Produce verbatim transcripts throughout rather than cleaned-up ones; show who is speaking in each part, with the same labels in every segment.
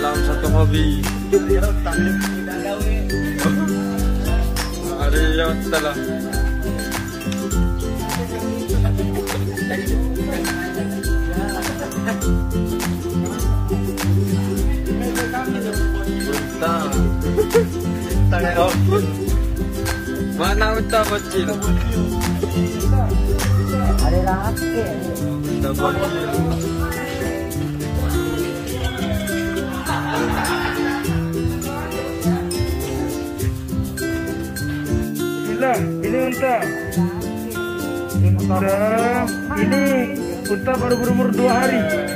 Speaker 1: dalam satu hobi. Ada yang telah. Unta. Mana unta kecil?
Speaker 2: Ada laki.
Speaker 1: Unta kecil.
Speaker 3: Inilah, ini unta. Unta, ini unta baru berumur dua hari.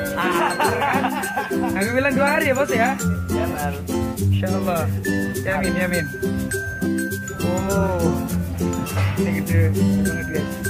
Speaker 3: Aku bilang dua hari ya bos ya? Insyaallah. Yamin, yamin. Oh, ini gede banget guys.